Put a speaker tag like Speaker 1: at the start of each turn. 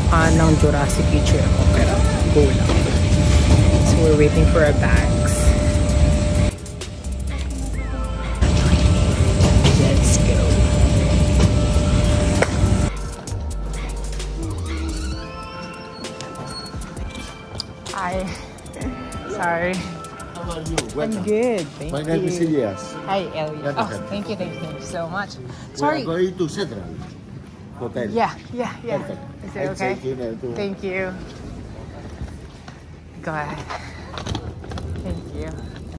Speaker 1: mukha ng Jurassic picture ako, pero go lang. So we're waiting for our bags. Let's go. Hi. Sorry.
Speaker 2: How are you?
Speaker 1: I'm good. Thank
Speaker 2: My
Speaker 1: you.
Speaker 2: name is Elias.
Speaker 1: Hi, Elliot. Oh, thank you so much. Sorry.
Speaker 2: We are going to Central Hotel.
Speaker 1: Yeah.
Speaker 2: Perfect.
Speaker 1: Is it okay? Thank you. Go ahead. Thank you.